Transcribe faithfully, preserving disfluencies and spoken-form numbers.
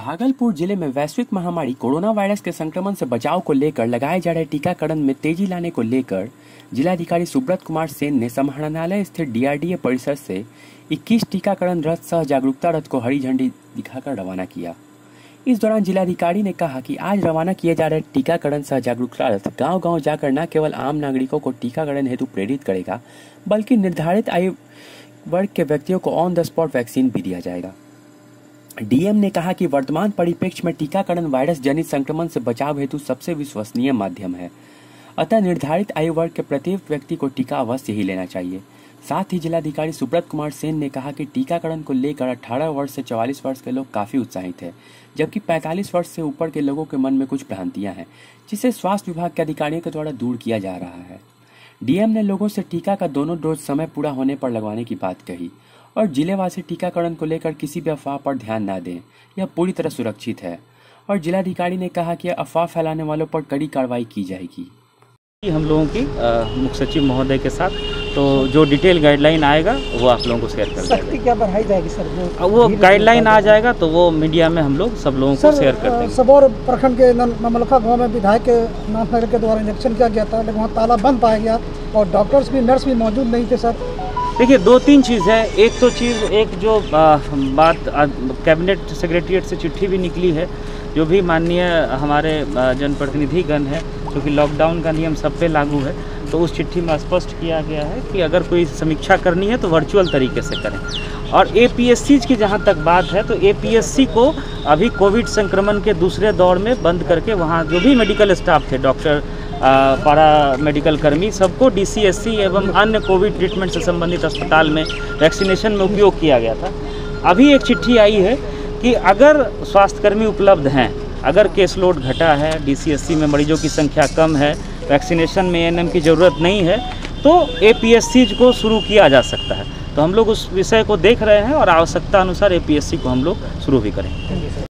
भागलपुर जिले में वैश्विक महामारी कोरोना वायरस के संक्रमण से बचाव को लेकर लगाए जा रहे टीकाकरण में तेजी लाने को लेकर जिलाधिकारी सुब्रत कुमार सेन ने समाहरणालय स्थित डीआरडीए परिसर से इक्कीस टीकाकरण रथ सह जागरूकता रथ को हरी झंडी दिखाकर रवाना किया। इस दौरान जिलाधिकारी ने कहा कि आज रवाना किए जा रहे टीकाकरण सह जागरूकता रथ गाँव-गाँव जाकर न केवल आम नागरिकों को टीकाकरण हेतु प्रेरित करेगा, बल्कि निर्धारित आयु वर्ग के व्यक्तियों को ऑन द स्पॉट वैक्सीन भी दिया जाएगा। डीएम ने कहा कि वर्तमान परिप्रेक्ष्य में टीकाकरण वायरस जनित संक्रमण से बचाव हेतु सबसे विश्वसनीय माध्यम है, अतः निर्धारित आयु वर्ग के प्रत्येक व्यक्ति को टीका अवश्य ही लेना चाहिए। साथ ही जिलाधिकारी सुब्रत कुमार सेन ने कहा कि टीकाकरण को लेकर अठारह वर्ष से चौवालीस वर्ष के लोग काफी उत्साहित हैं, जबकि पैंतालीस वर्ष से ऊपर के लोगों के मन में कुछ भ्रांतियां हैं, जिसे स्वास्थ्य विभाग के अधिकारियों के द्वारा दूर किया जा रहा है। डीएम ने लोगों से टीका का दोनों डोज समय पूरा होने पर लगवाने की बात कही और जिलेवासी टीकाकरण को लेकर किसी भी अफवाह पर ध्यान न दें, यह पूरी तरह सुरक्षित है। और जिलाधिकारी ने कहा कि अफवाह फैलाने वालों पर कड़ी कार्रवाई की जाएगी। हम लोगों की मुख्य सचिव महोदय के साथ तो जो डिटेल गाइडलाइन आएगा वो आप लोगों को शेयर कर देंगे। क्या बढ़ाई जाएगी सर? वो, वो गाइडलाइन आ जाएगा तो वो मीडिया में हम लोग सब लोगों को शेयर कर देंगे। सबौर प्रखंड के नमलखा गांव में विधायक के नामनगर के द्वारा इंजेक्शन किया गया था, लेकिन वहाँ ताला बंद पाया गया और डॉक्टर्स भी नर्स भी मौजूद नहीं थे सर। देखिए, दो तीन चीज़ है। एक तो चीज़ एक जो आ, बात कैबिनेट सेक्रेटरीट से चिट्ठी भी निकली है, जो भी माननीय हमारे जनप्रतिनिधिगण है, क्योंकि लॉकडाउन का नियम सब पे लागू है, तो उस चिट्ठी में स्पष्ट किया गया है कि अगर कोई समीक्षा करनी है तो वर्चुअल तरीके से करें। और एपीएससी की जहाँ तक बात है तो एपीएससी को अभी कोविड संक्रमण के दूसरे दौर में बंद करके वहाँ जो भी मेडिकल स्टाफ थे, डॉक्टर, पारा मेडिकल कर्मी, सबको डीसीएससी एवं अन्य कोविड ट्रीटमेंट से संबंधित अस्पताल में वैक्सीनेशन में उपयोग किया गया था। अभी एक चिट्ठी आई है कि अगर स्वास्थ्यकर्मी उपलब्ध हैं, अगर केस लोड घटा है, डीसीएससी में मरीजों की संख्या कम है, वैक्सीनेशन में एएनएम की ज़रूरत नहीं है, तो एपीएससी को शुरू किया जा सकता है। तो हम लोग उस विषय को देख रहे हैं और आवश्यकता अनुसार एपीएससी को हम लोग शुरू भी करेंगे।